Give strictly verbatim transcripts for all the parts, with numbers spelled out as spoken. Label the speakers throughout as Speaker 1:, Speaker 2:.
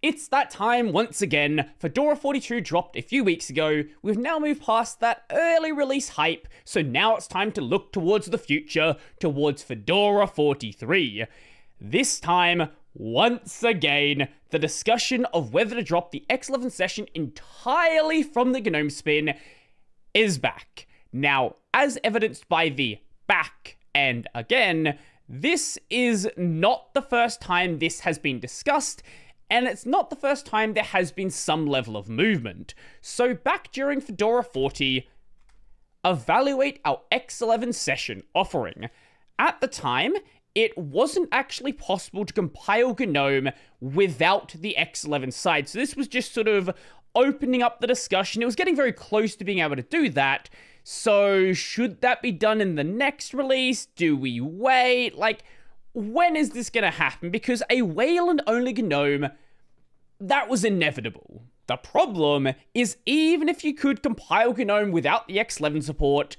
Speaker 1: It's that time once again. Fedora forty-two dropped a few weeks ago. We've now moved past that early release hype, so now it's time to look towards the future, towards Fedora forty-three. This time, once again, the discussion of whether to drop the X eleven session entirely from the GNOME spin is back. Now, as evidenced by the back and again, this is not the first time this has been discussed, and it's not the first time there has been some level of movement. So back during Fedora forty, evaluate our X eleven session offering. At the time, it wasn't actually possible to compile GNOME without the X eleven side, so this was just sort of opening up the discussion. It was getting very close to being able to do that. So should that be done in the next release? Do we wait? Like, when is this gonna happen? Because a Wayland-only GNOME, that was inevitable. The problem is, even if you could compile GNOME without the X eleven support,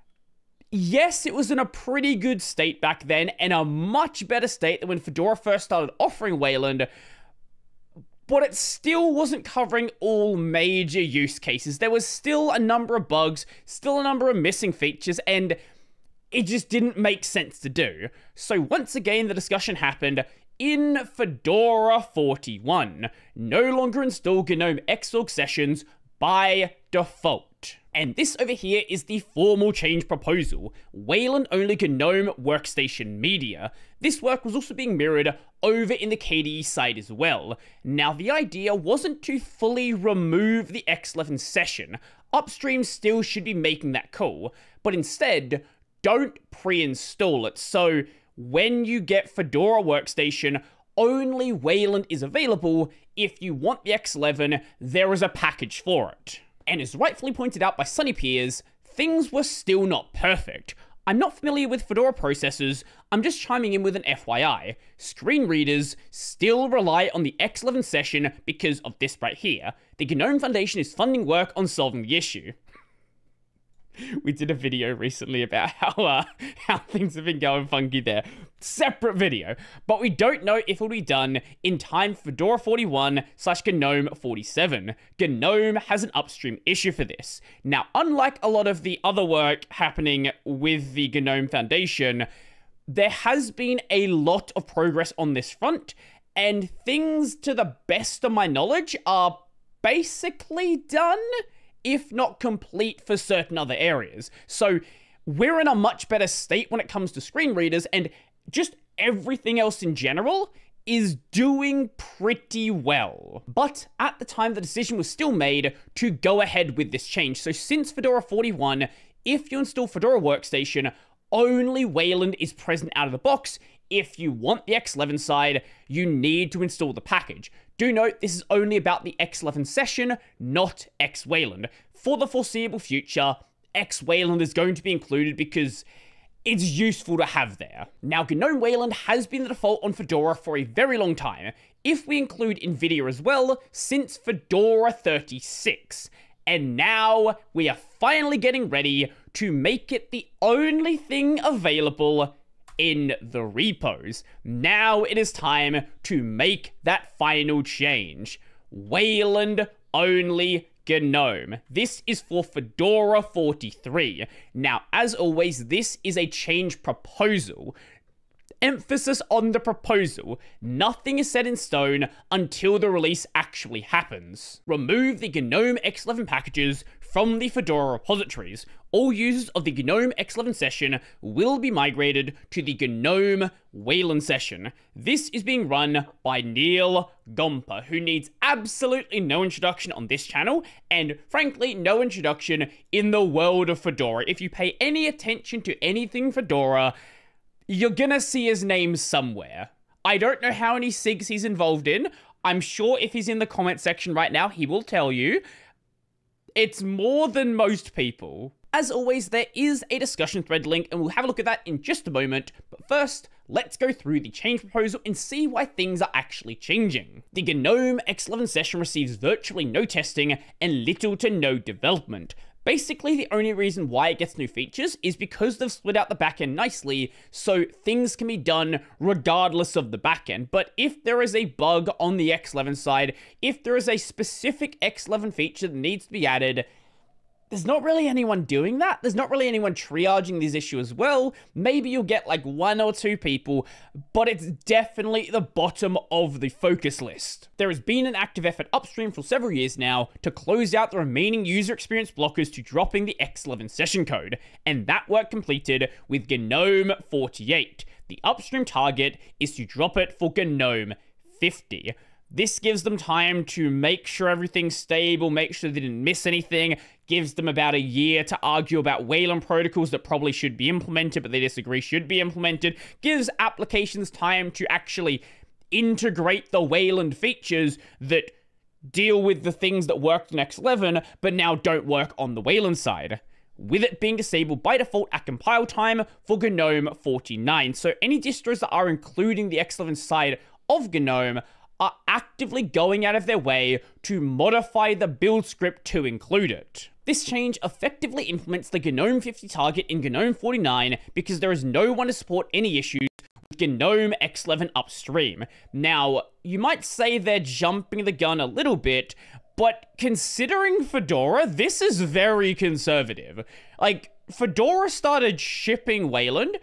Speaker 1: yes, it was in a pretty good state back then, and a much better state than when Fedora first started offering Wayland, but it still wasn't covering all major use cases. There was still a number of bugs, still a number of missing features, and it just didn't make sense to do. So once again, the discussion happened in Fedora forty-one. No longer install GNOME Xorg sessions by default. And this over here is the formal change proposal, Wayland-only GNOME Workstation Media. This work was also being mirrored over in the K D E side as well. Now, the idea wasn't to fully remove the X eleven session. Upstream still should be making that call, but instead, don't pre-install it. So when you get Fedora Workstation, only Wayland is available. If you want the X eleven, there is a package for it. And as rightfully pointed out by Sunny Piers, things were still not perfect. I'm not familiar with Fedora processors, I'm just chiming in with an F Y I. Screen readers still rely on the X eleven session because of this right here. The GNOME Foundation is funding work on solving the issue. We did a video recently about how uh, how things have been going funky there. Separate video. But we don't know if it'll be done in time for Fedora forty-one slash GNOME forty-seven. GNOME has an upstream issue for this. Now, unlike a lot of the other work happening with the GNOME Foundation, there has been a lot of progress on this front, and things, to the best of my knowledge, are basically done, if not complete for certain other areas. So we're in a much better state when it comes to screen readers, and just everything else in general is doing pretty well. But at the time, the decision was still made to go ahead with this change. So since Fedora forty-one, if you install Fedora Workstation, only Wayland is present out of the box. If you want the X eleven side, you need to install the package. Do note, this is only about the X eleven session, not X Wayland. For the foreseeable future, X Wayland is going to be included because it's useful to have there. Now, GNOME Wayland has been the default on Fedora for a very long time, if we include NVIDIA as well, since Fedora thirty-six. And now, we are finally getting ready to make it the only thing available in the repos. Now it is time to make that final change. Wayland only GNOME. This is for Fedora forty-three. Now, as always, this is a change proposal. Emphasis on the proposal. Nothing is set in stone until the release actually happens. Remove the GNOME X eleven packages from the Fedora repositories. All users of the GNOME X eleven session will be migrated to the GNOME Wayland session. This is being run by Neil Gompa, who needs absolutely no introduction on this channel, and frankly, no introduction in the world of Fedora. If you pay any attention to anything Fedora, you're gonna see his name somewhere. I don't know how many SIGs he's involved in. I'm sure if he's in the comment section right now, he will tell you. It's more than most people. As always, there is a discussion thread link, and we'll have a look at that in just a moment. But first, let's go through the change proposal and see why things are actually changing. The GNOME X eleven session receives virtually no testing and little to no development. Basically, the only reason why it gets new features is because they've split out the backend nicely, so things can be done regardless of the backend. But if there is a bug on the X eleven side, if there is a specific X eleven feature that needs to be added, there's not really anyone doing that. There's not really anyone triaging this issue as well. Maybe you'll get like one or two people, but it's definitely the bottom of the focus list. There has been an active effort upstream for several years now to close out the remaining user experience blockers to dropping the X eleven session code, and that work completed with GNOME forty-eight. The upstream target is to drop it for GNOME fifty. This gives them time to make sure everything's stable, make sure they didn't miss anything, gives them about a year to argue about Wayland protocols that probably should be implemented, but they disagree should be implemented, gives applications time to actually integrate the Wayland features that deal with the things that worked on X eleven, but now don't work on the Wayland side, with it being disabled by default at compile time for GNOME forty-nine. So any distros that are including the X eleven side of GNOME are actively going out of their way to modify the build script to include it. This change effectively implements the GNOME fifty target in GNOME forty-nine because there is no one to support any issues with GNOME X eleven upstream. Now, you might say they're jumping the gun a little bit, but considering Fedora, this is very conservative. Like, Fedora started shipping Wayland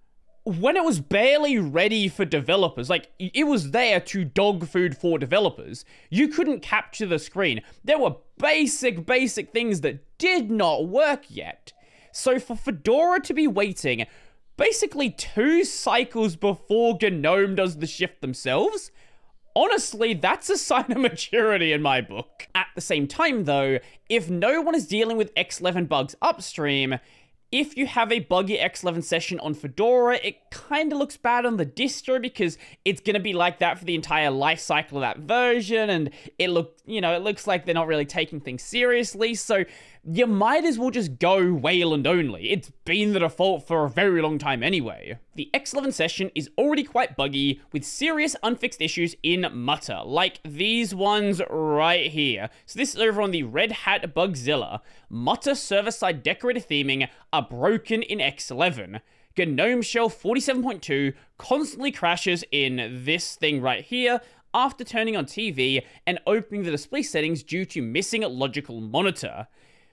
Speaker 1: when it was barely ready for developers. Like, it was there to dog food for developers. You couldn't capture the screen. There were basic, basic things that did not work yet. So for Fedora to be waiting basically two cycles before GNOME does the shift themselves, honestly, that's a sign of maturity in my book. At the same time, though, if no one is dealing with X eleven bugs upstream, if you have a buggy X eleven session on Fedora, it kind of looks bad on the distro because it's going to be like that for the entire life cycle of that version, and it look, you know, it looks like they're not really taking things seriously, so you might as well just go Wayland only. It's been the default for a very long time anyway. The X eleven session is already quite buggy, with serious unfixed issues in Mutter, like these ones right here. So this is over on the Red Hat Bugzilla. Mutter server-side decorator theming are broken in X eleven. GNOME Shell forty-seven point two constantly crashes in this thing right here after turning on T V and opening the display settings due to missing a logical monitor.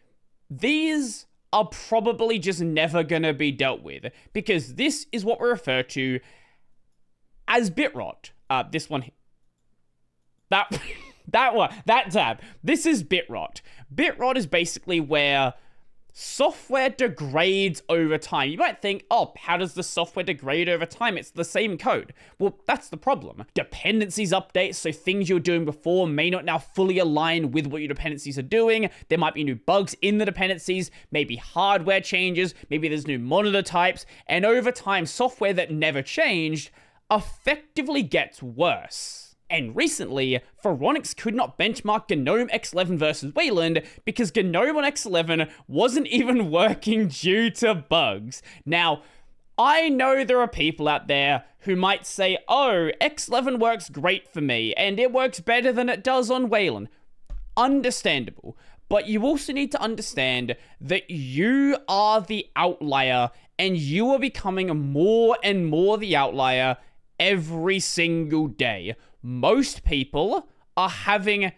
Speaker 1: These are probably just never gonna be dealt with, because this is what we refer to as bit rot. Uh, this one, that, that one, that tab. This is bit rot. Bit rot is basically where software degrades over time. You might think, oh, how does the software degrade over time? It's the same code. Well, that's the problem. Dependencies update, so things you were doing before may not now fully align with what your dependencies are doing. There might be new bugs in the dependencies, maybe hardware changes, maybe there's new monitor types, and over time, software that never changed effectively gets worse. And recently, Phoronix could not benchmark GNOME X eleven versus Wayland because GNOME on X eleven wasn't even working due to bugs. Now, I know there are people out there who might say, oh, X eleven works great for me, and it works better than it does on Wayland. Understandable. But you also need to understand that you are the outlier, and you are becoming more and more the outlier every single day. Most people are having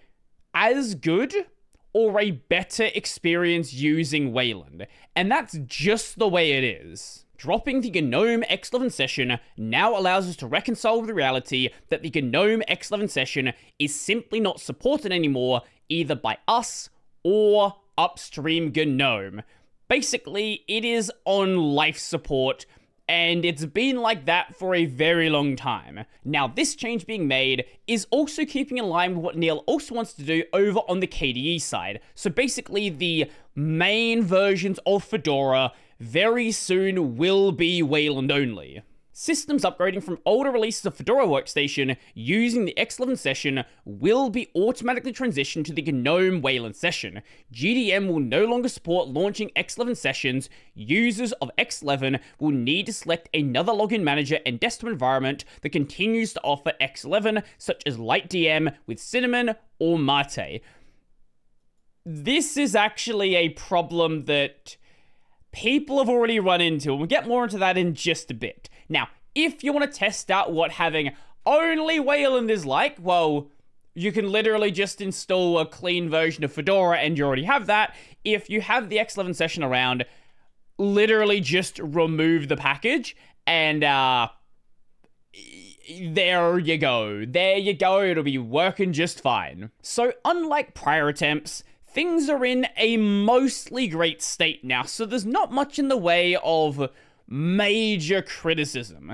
Speaker 1: as good or a better experience using Wayland, and that's just the way it is. Dropping the GNOME X eleven session now allows us to reconcile with the reality that the GNOME X eleven session is simply not supported anymore, either by us or upstream GNOME. Basically, it is on life support, and it's been like that for a very long time. Now, this change being made is also keeping in line with what Neil also wants to do over on the K D E side. So basically, the main versions of Fedora very soon will be Wayland only. Systems upgrading from older releases of Fedora Workstation using the X eleven session will be automatically transitioned to the GNOME Wayland session. G D M will no longer support launching X eleven sessions. Users of X eleven will need to select another login manager and desktop environment that continues to offer X eleven, such as LightDM with Cinnamon or Mate. this is actually a problem that people have already run into, and we'll get more into that in just a bit. Now, if you want to test out what having only Wayland is like, well, you can literally just install a clean version of Fedora and you already have that. If you have the X eleven session around, literally just remove the package and uh, there you go. There you go. It'll be working just fine. So unlike prior attempts, things are in a mostly great state now, so there's not much in the way of major criticism.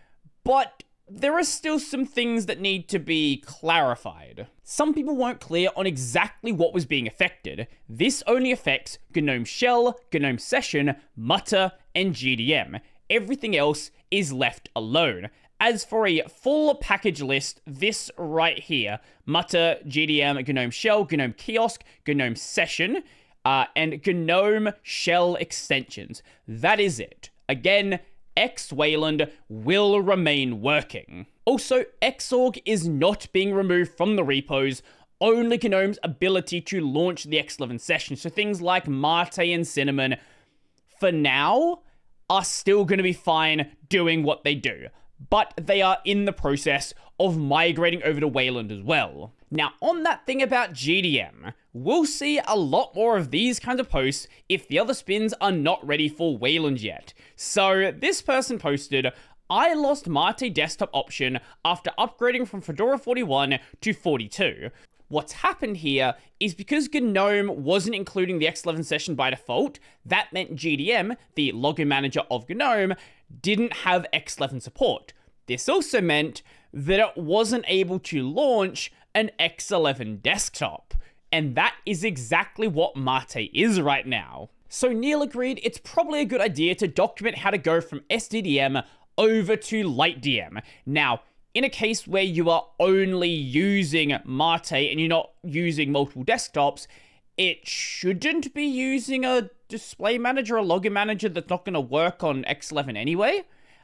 Speaker 1: But there are still some things that need to be clarified. Some people weren't clear on exactly what was being affected. This only affects GNOME Shell, GNOME Session, Mutter, and G D M. Everything else is left alone. As for a full package list, this right here, Mutter, G D M, GNOME Shell, GNOME Kiosk, GNOME Session, uh, and GNOME Shell extensions. That is it. Again, X-Wayland will remain working. Also, Xorg is not being removed from the repos, only GNOME's ability to launch the X eleven session. So things like Mate and Cinnamon, for now, are still going to be fine doing what they do. But they are in the process of migrating over to Wayland as well. Now, on that thing about G D M, we'll see a lot more of these kinds of posts if the other spins are not ready for Wayland yet. So, this person posted, I lost Mate desktop option after upgrading from Fedora forty-one to forty-two. What's happened here is because GNOME wasn't including the X eleven session by default, that meant G D M, the login manager of GNOME, didn't have X eleven support. This also meant that it wasn't able to launch an X eleven desktop. And that is exactly what Mate is right now. So Neil agreed it's probably a good idea to document how to go from S D D M over to LightDM. Now, in a case where you are only using Mate and you're not using multiple desktops, it shouldn't be using a display manager or login manager that's not going to work on X eleven anyway.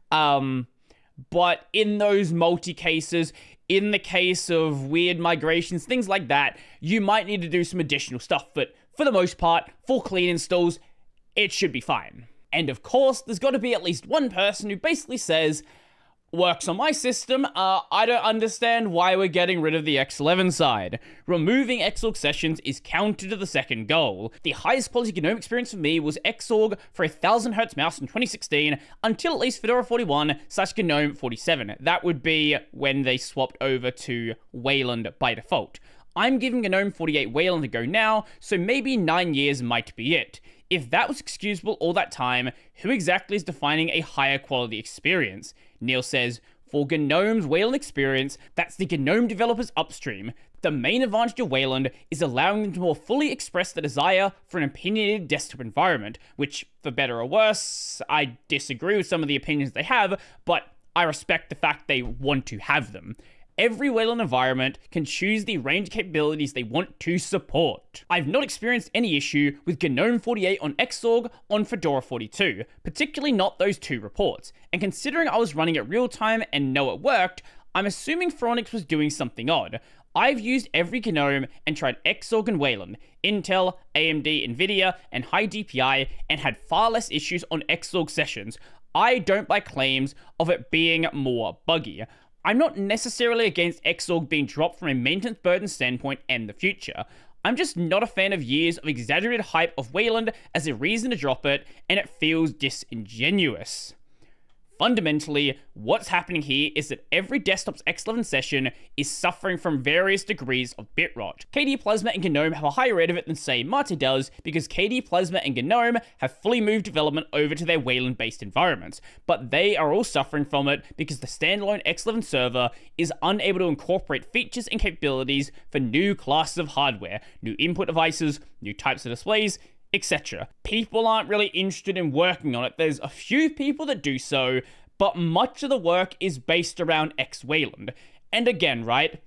Speaker 1: Um, but in those multi-cases, in the case of weird migrations, things like that, you might need to do some additional stuff. But for the most part, for clean installs, it should be fine. And of course, there's got to be at least one person who basically says, works on my system, uh, I don't understand why we're getting rid of the X eleven side. Removing Xorg sessions is counter to the second goal. The highest quality GNOME experience for me was Xorg for a one thousand hertz mouse in twenty sixteen, until at least Fedora forty-one slash GNOME forty-seven. That would be when they swapped over to Wayland by default. I'm giving GNOME forty-eight Wayland a go now, so maybe nine years might be it. If that was excusable all that time, who exactly is defining a higher quality experience? Neil says, for GNOME's Wayland experience, that's the GNOME developers upstream. The main advantage of Wayland is allowing them to more fully express the desire for an opinionated desktop environment, which, for better or worse, I disagree with some of the opinions they have, but I respect the fact they want to have them. Every Wayland environment can choose the range of capabilities they want to support. I've not experienced any issue with GNOME forty-eight on Xorg on Fedora forty-two, particularly not those two reports, and considering I was running it real time and know it worked, I'm assuming Phoronix was doing something odd. I've used every GNOME and tried Xorg and Wayland, Intel, A M D, Nvidia, and high D P I, and had far less issues on Xorg sessions. I don't buy claims of it being more buggy. I'm not necessarily against Xorg being dropped from a maintenance burden standpoint and the future. I'm just not a fan of years of exaggerated hype of Wayland as a reason to drop it, and it feels disingenuous. Fundamentally, what's happening here is that every desktop's X eleven session is suffering from various degrees of bit rot. K D Plasma and GNOME have a higher rate of it than, say, Mate does, because K D Plasma and GNOME have fully moved development over to their Wayland-based environments, but they are all suffering from it because the standalone X eleven server is unable to incorporate features and capabilities for new classes of hardware, new input devices, new types of displays, et cetera. People aren't really interested in working on it. There's a few people that do so, but much of the work is based around X-Wayland. And again, right,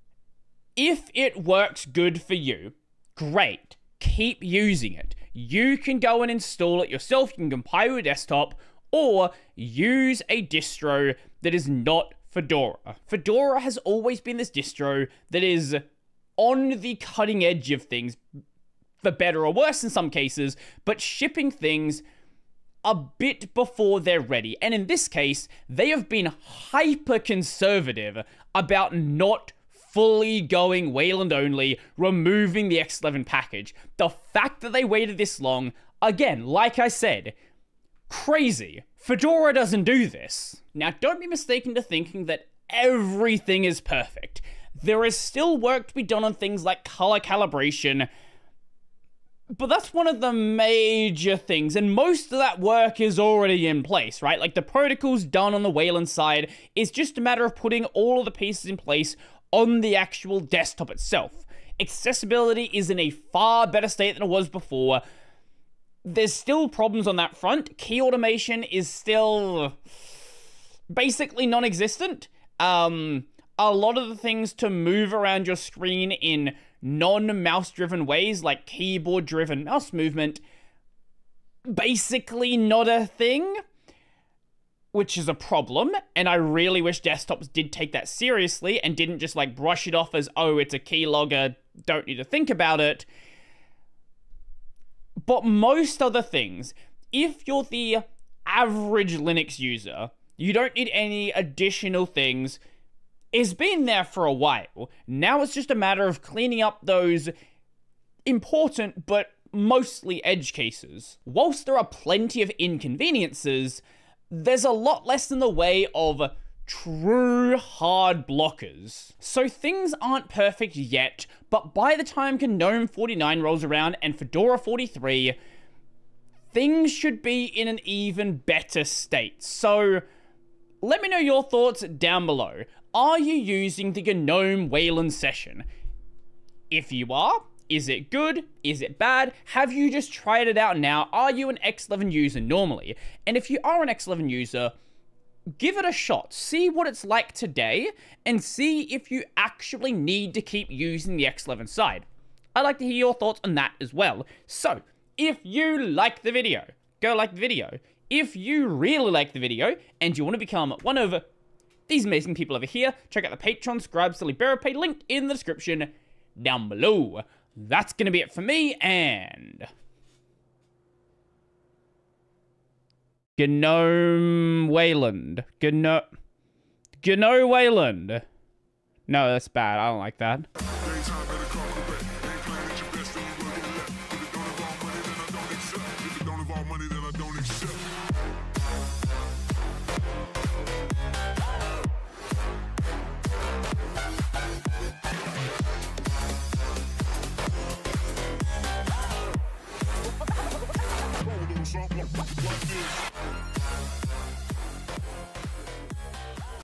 Speaker 1: if it works good for you, great, keep using it. You can go and install it yourself, you can compile your desktop, or use a distro that is not Fedora. Fedora has always been this distro that is on the cutting edge of things, for better or worse in some cases, but shipping things a bit before they're ready. And in this case, they have been hyper conservative about not fully going Wayland only, removing the X eleven package. The fact that they waited this long, again, like I said, crazy. Fedora doesn't do this. Now, don't be mistaken to thinking that everything is perfect. There is still work to be done on things like color calibration, but that's one of the major things, and most of that work is already in place, right? Like, the protocol's done on the Wayland side. It's just a matter of putting all of the pieces in place on the actual desktop itself. Accessibility is in a far better state than it was before. There's still problems on that front. Key automation is still basically non-existent. Um, a lot of the things to move around your screen in non-mouse driven ways, like keyboard driven mouse movement, basically not a thing, which is a problem. And I really wish desktops did take that seriously and didn't just like brush it off as, oh, it's a keylogger, don't need to think about it. But most other things, if you're the average Linux user, you don't need any additional things. It's been there for a while. Now it's just a matter of cleaning up those important but mostly edge cases. Whilst there are plenty of inconveniences, there's a lot less in the way of true hard blockers. So things aren't perfect yet, but by the time GNOME forty-nine rolls around and Fedora forty-three, things should be in an even better state. So let me know your thoughts down below. Are you using the GNOME Wayland session? If you are, is it good? Is it bad? Have you just tried it out now? Are you an X eleven user normally? And if you are an X eleven user, give it a shot. See what it's like today, and see if you actually need to keep using the X eleven side. I'd like to hear your thoughts on that as well. So, if you like the video, go like the video. If you really like the video, and you want to become one of these amazing people over here, check out the Patreon, Scribe, Silly Bearer Pay, linked in the description down below. That's gonna be it for me, and GNOME Wayland. GNOME... GNOME Wayland. No, that's bad. I don't like that.